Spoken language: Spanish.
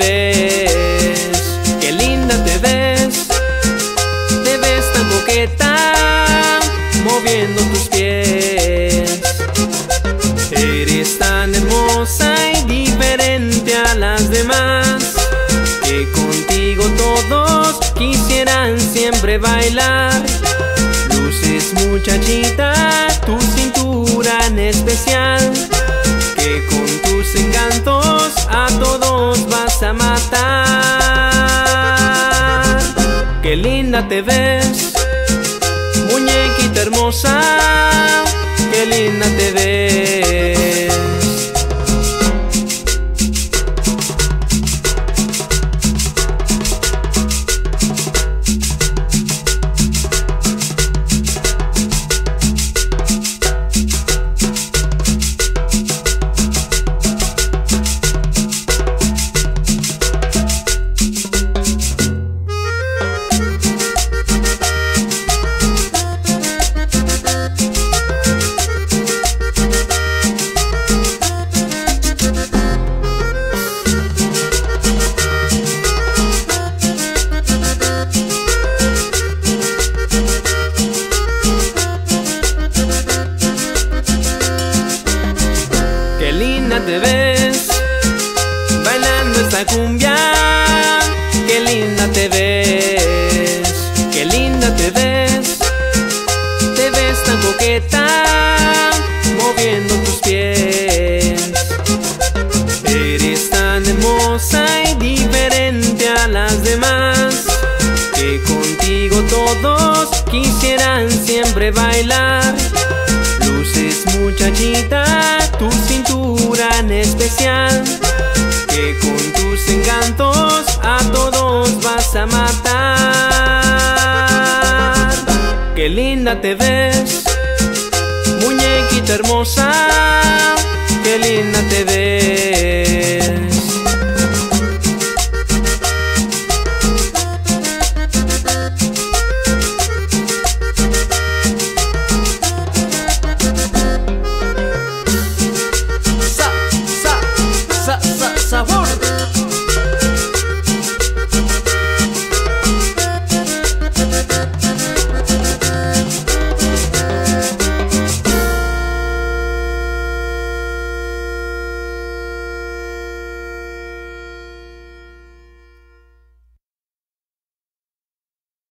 ves, qué linda te ves. Te ves tan coqueta, moviendo tus pies. Eres tan hermosa y diferente a las demás, que contigo todos quisieran siempre bailar. Luces muchachita, tu cintura en especial, que con tus encantos a todos vas a matar. Qué linda te ves, muñequita hermosa, qué linda te ves. Qué linda te ves, bailando esta cumbia. Qué linda te ves, qué linda te ves. Te ves tan coqueta, moviendo tus pies. Eres tan hermosa y diferente a las demás, que contigo todos quisieran siempre bailar. Luces muchachita, tu cintura en especial, que con tus encantos a todos vas a matar. Qué linda te ves, muñequita hermosa, qué linda te ves.